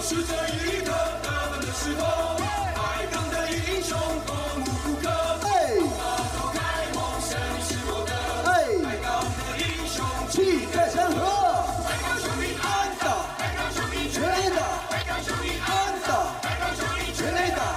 就是这一刻得分的时候，抬杠的英雄攻无不可。大头开梦，胜利是我的。抬杠的英雄气概山河。抬杠兄弟安打，抬杠兄弟全垒打，抬杠兄弟安打，抬杠兄弟全垒打。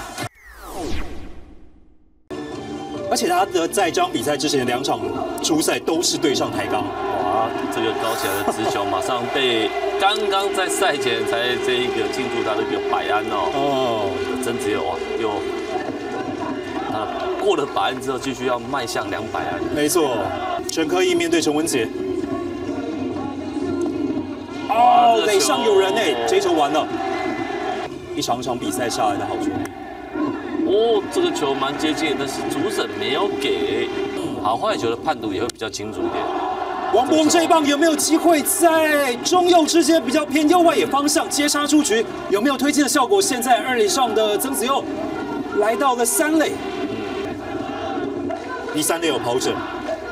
而且他的在这场比赛之前的2场初赛都是对上台钢。 哇，这个高起来的直球马上被刚刚在赛前才这一个进驻他的一个百安哦，曾子佑哇又过了百安之后，继续要迈向200安。 没错，陈科毅面对陈文杰，哦，垒上有人哎，这一球完了，一场场比赛下来的好球。 哦，这个球蛮接近，但是主审没有给，好坏球的判读也会比较清楚一点。 王柏融这一棒有没有机会在中右之间比较偏右外野方向接杀出局？有没有推进的效果？现在2垒上的曾子佑来到了3垒，第3垒有跑者，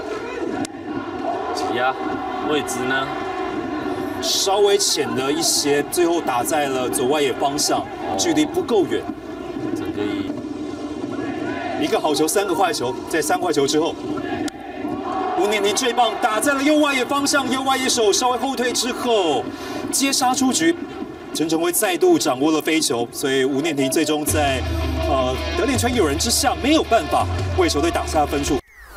挤压位置呢稍微浅了一些，最后打在了左外野方向，距离不够远。 这可以一个好球，3个坏球，在3坏球之后。吴念婷这棒打在了右外野方向，右外野手稍微后退之后接杀出局，陈晨威再度掌握了飞球，所以吴念婷最终在得点圈有人之下没有办法为球队打下分数。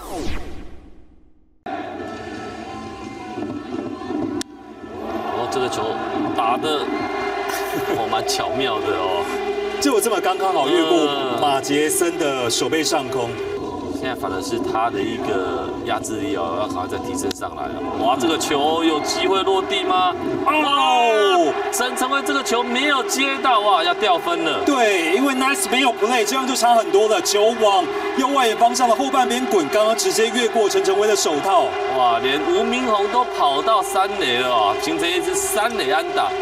哦，这个球打得蛮巧妙的哦， 就这么刚刚好越过马杰森的手背上空。 现在反而是他的一个压制力哦，要赶快再提升上来了。哇，这个球有机会落地吗？哦，陈晨威这个球没有接到哇，要掉分了。 对，因为 Nice 没有 play， 这样就差很多了。球往右外野方向的后半边滚，刚刚直接越过陈晨威的手套。 哇，连吴明宏都跑到3垒了哦，形成一支3垒安打。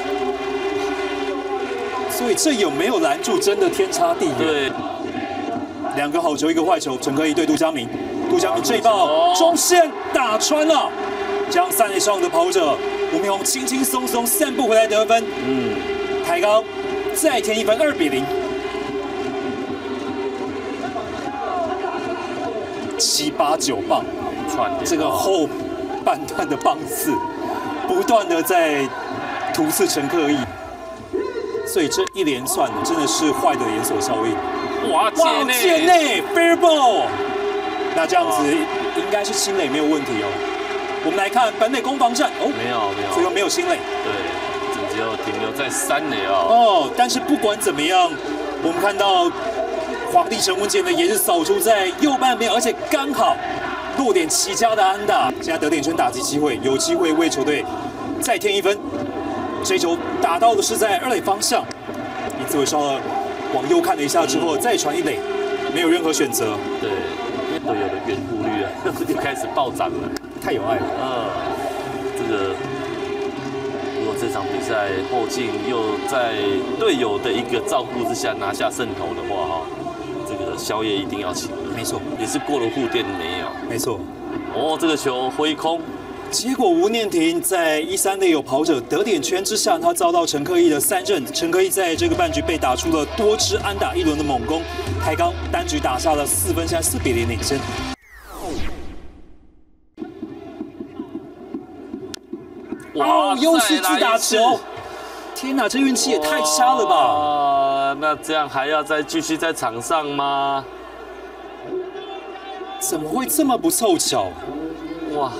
所以这有没有拦住，真的天差地远。 对。 2个好球，1个坏球，陈科毅对杜佳明，杜佳明这一棒中线打穿了，将3垒上的跑者吴明宏轻轻松松散步回来得分。抬高再添1分，2比0。7、8、9棒，这个后半段的棒次不断的在突刺陈科毅，所以这一连串真的是坏的连锁效应。 哇， 界内 fair ball， 那这样子应该是新垒没有问题哦。我们来看本垒攻防战，哦， 没有， 最后没有新垒， 对，只有停留在3垒哦。 哦，但是不管怎么样，我们看到皇帝陈文杰呢也是扫出在右半边，而且刚好落点齐家的安打，现在得点圈打击机会，有机会为球队再添1分。这一球打到的是在2垒方向，林子伟稍了。往右看了一下之后，再传1垒，没有任何选择。 对，队友的援护率啊，就开始暴涨了， 太有爱了。 这个如果这场比赛后劲又在队友的一个照顾之下拿下胜投的话，哈，这个宵夜一定要请。 没错， 也是过了护垫没有？ 没错。 哦，这个球挥空。 结果吴念婷在1、3垒有跑者得点圈之下，他遭到陈科毅的3振。陈科毅在这个半局被打出了多支安打1轮的猛攻，抬高单局打下了4分，现在4比0领先。哇，又是自打球！天哪，这运气也太差了吧！ 那这样还要再继续在场上吗？ 怎么会这么不凑巧？ 哇！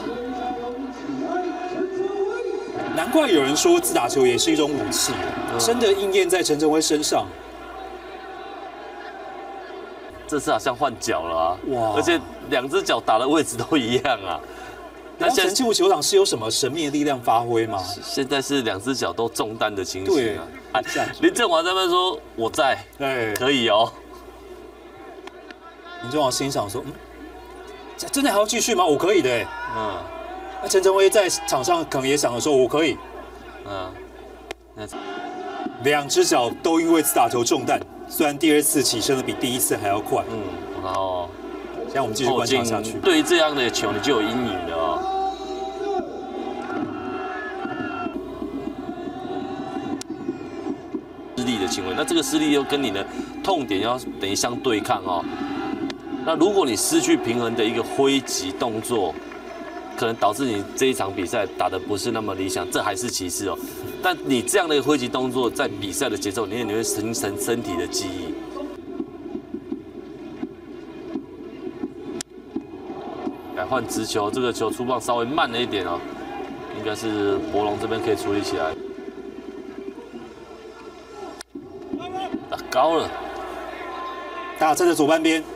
难怪有人说自打球也是一种武器，真的应验在陈晨威身上。 这次好像换脚了啊！ 哇！ 而且2只脚打的位置都一样啊。 那现在进入球场是有什么神秘的力量发挥吗？ 现在是2只脚都中弹的情形啊！林振华在那边说：“我在，可以哦。” 林振华心想说：“真的还要继续吗？我可以的。”那陈晨威在场上可能也想着说：“我可以。”2只脚都因为自打球中弹，虽然第2次起身的比第1次还要快。 然后现在我们继续观察下去。 对于这样的球，你就有阴影了哦。 力的行为，那这个施力又跟你的痛点要等于相对抗哦。那如果你失去平衡的一个挥击动作，可能导致你这一场比赛打得不是那么理想，这还是其次哦。但你这样的一个挥击动作，在比赛的节奏里面，你会形成身体的记忆。来换直球，这个球出棒稍微慢了一点哦，应该是博龙这边可以处理起来。打高了， 打在了左半边。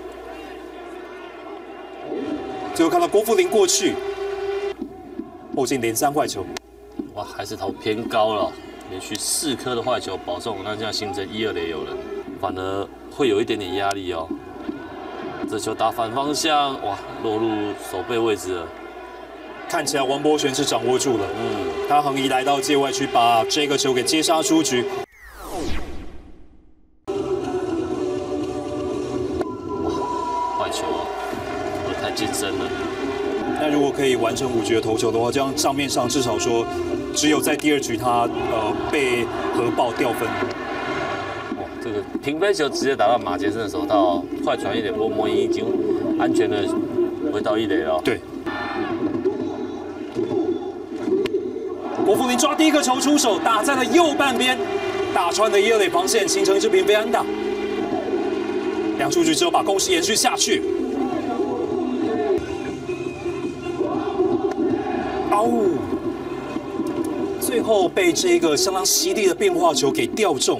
最后看到郭富林过去，后进连3坏球， 哇，还是投偏高了，连续4颗的坏球保送，那这样形成1、2垒有人，反而会有一点点压力哦。这球打反方向，哇，落入守备位置了。 看起来王柏权是掌握住了，他横移来到界外区，把这个球给接杀出局。 坏球啊，太近身了。 那如果可以完成5局的投球的话，这样账面上至少说，只有在第2局他被核爆掉分。 哇，这个平飞球直接打到马杰森的手套，快传一点，不过莫因已经安全的回到1垒了。 对。郭富林抓第1个球出手，打在了右半边，打穿了1、2垒防线，形成一支平飞安打。2出局之后，把攻势延续下去。最后被这个相当犀利的变化球给吊中。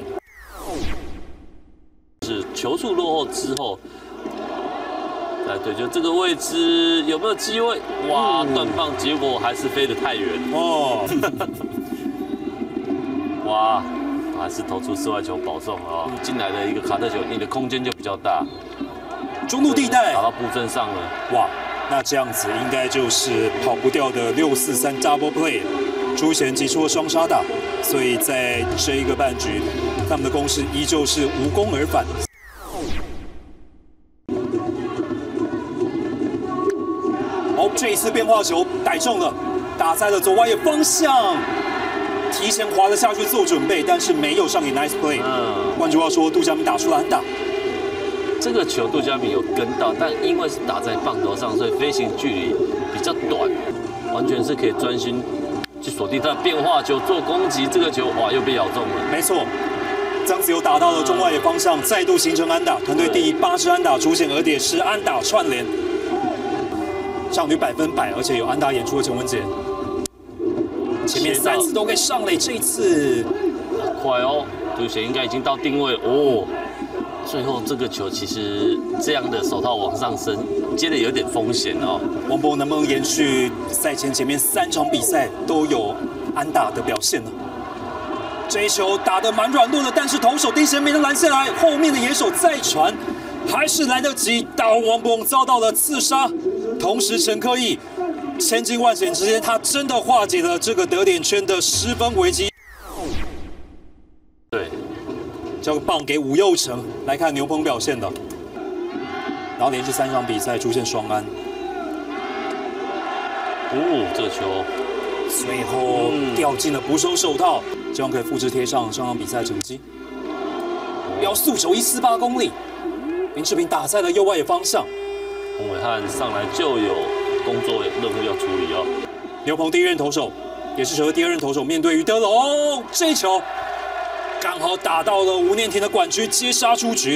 是球速落后之后，哎，对，就这个位置有没有机会？哇，断棒，结果还是飞得太远哦。哇，还是投出4坏球保送哦。进来的一个卡特球，你的空间就比较大。 中路地带打到布阵上了。 哇，那这样子应该就是跑不掉的6-4-3 double play。朱贤击出了双杀打，所以在这一个半局，他们的攻势依旧是无功而返。这一次变化球逮中了，打在了左外野方向，提前滑了下去做准备，但是没有上演 nice play。换句话说，杜佳明打出了安打。 这个球杜佳明有跟到，但因为是打在棒头上，所以飞行距离比较短，完全是可以专心去锁定他的变化球做攻击。这个球哇又被咬中了。 没错，张子友打到了中外野方向，再度形成安打，团队第8支安打出现，而且是安打串联，上垒100%，而且有安打演出的陈文杰。前面3次都可以上垒，这一次快哦，杜贤应该已经到定位哦。最后这个球其实这样的手套往上升，接的有点风险哦。 王柏能不能延续赛前面3场比赛都有安打的表现呢？这一球打得蛮软弱的，但是投手第一时间没能拦下来，后面的野手再传，还是来得及。大王柏遭到了刺杀，同时陈克义千辛万险之间，他真的化解了这个得点圈的失分危机。 对。 交个棒给吴佑成来看牛棚表现的，然后连续3场比赛出现双安。 这个球最后掉进了捕手手套，希望可以复制贴上上场比赛成绩。标速球148公里，林志平打在了右外野方向。 洪伟汉上来就有工作任务要处理哦。 牛棚第1任投手，也是球队第2任投手，面对于德龙，这一球刚好打到了吴念庭的管区，接杀出局。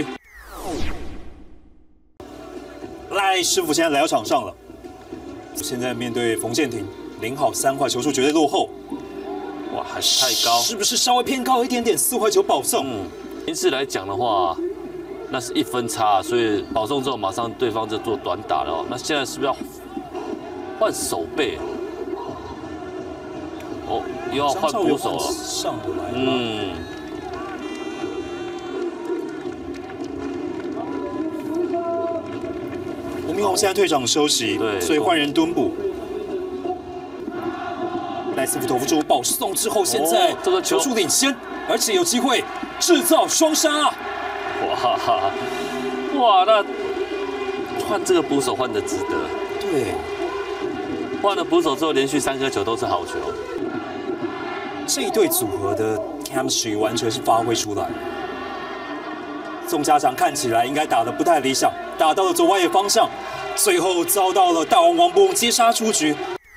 赖师傅现在来到场上了，现在面对冯建廷，0好3坏，球数绝对落后。 哇，还是太高， 是不是稍微偏高一点点？4坏球保送。 因此来讲的话，那是1分差，所以保送之后马上对方就做短打了。那现在是不是要换手背？哦，又要换捕手了。 上得来。吴明宏现在退场休息，所以换人蹲捕。赖斯福投出保送之后，现在这个球数领先，而且有机会制造双杀。 哇，那换这个捕手换的值得。 对， 换了捕手之后，连续3颗球都是好球。 这一对组合的 chemistry 完全是发挥出来。宋家祥看起来应该打得不太理想，打到了左外野方向，最后遭到了大王王柏融接杀出局。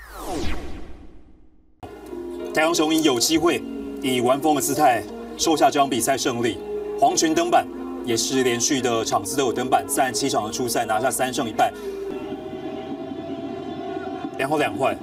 太阳雄鹰有机会以完封的姿态收下这场比赛胜利。黄群登板也是连续的场次都有登板，37场的出赛拿下3胜1败，2好2坏。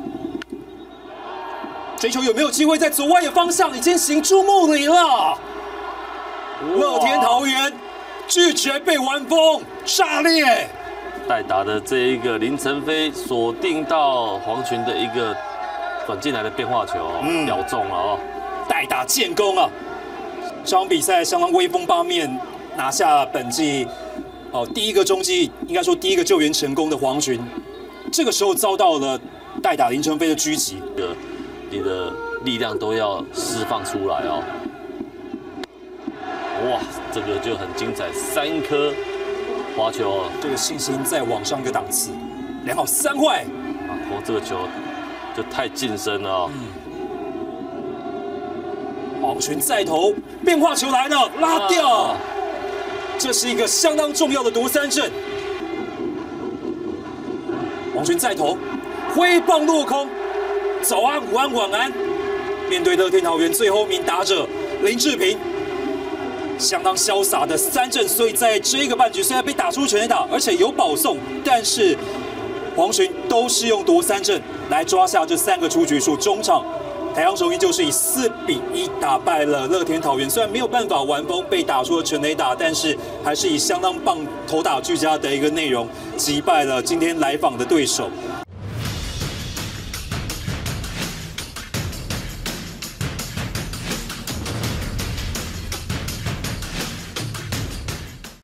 追求有没有机会在左外野方向已经行注目礼了？乐天桃园拒绝被完封，炸裂！ 代打的这一个林承飞锁定到黄群的一个转进来的变化球，咬中了哦。 代打建功啊！这场比赛相当威风八面，拿下本季第一个中继，应该说第一个救援成功的黄群，这个时候遭到了代打林承飞的狙击， 你的力量都要释放出来哦。哇，这个就很精彩，3颗滑球哦， 这个信心再往上一个档次，2好3坏。 这个球就太近身了哦。 黄群再投，变化球来了，拉掉。这是一个相当重要的夺三振。黄群再投，挥棒落空。早安，午安，晚安。面对乐天桃园最后一名打者林志平，相当潇洒的3振，所以在这个半局虽然被打出全垒打，而且有保送，但是黄群都是用夺三振来抓下这3个出局数。中场太阳雄鹰就是以4-1打败了乐天桃园，虽然没有办法完封，被打出了全垒打，但是还是以相当棒投打俱佳的一个内容击败了今天来访的对手。